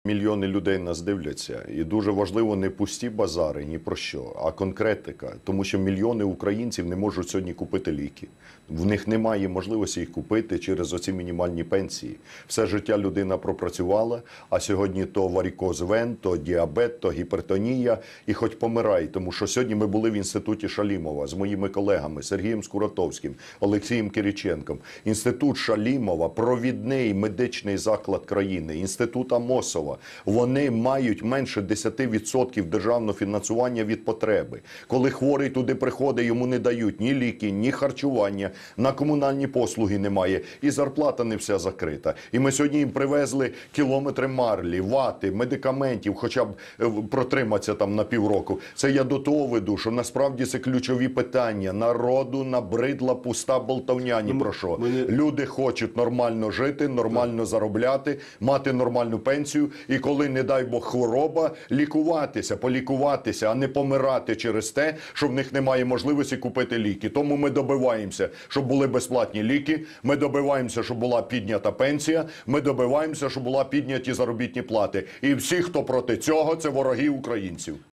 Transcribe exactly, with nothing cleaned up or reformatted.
Мільйони людей нас дивляться, і дуже важливо не пусті базари, ні про що, а конкретика. Тому що мільйони українців не можуть сьогодні купити ліки. В них немає можливості їх купити через оці мінімальні пенсії. Все життя людина пропрацювала, а сьогодні то варікоз вен, то діабет, то гіпертонія, і хоч помирай. Тому що сьогодні ми були в інституті Шалімова з моїми колегами Сергієм Скуратовським, Олексієм Кириченком. Інститут Шалімова – провідний медичний заклад країни, інститут Амосова. Вони мають менше десяти відсотків державного фінансування від потреби. Коли хворий туди приходить, йому не дають ні ліки, ні харчування, на комунальні послуги немає, і зарплата не вся закрита. І ми сьогодні їм привезли кілометри марлі, вати, медикаментів, хоча б протриматися там на півроку. Це я до того веду, що насправді це ключові питання. Народу набридла пуста болтовня ні про що. Люди хочуть нормально жити, нормально заробляти, мати нормальну пенсію. І коли, не дай Бог, хвороба, лікуватися, полікуватися, а не помирати через те, що в них немає можливості купити ліки. Тому ми добиваємося, щоб були безплатні ліки, ми добиваємося, щоб була піднята пенсія, ми добиваємося, щоб була підняті заробітні плати. І всі, хто проти цього, це вороги українців.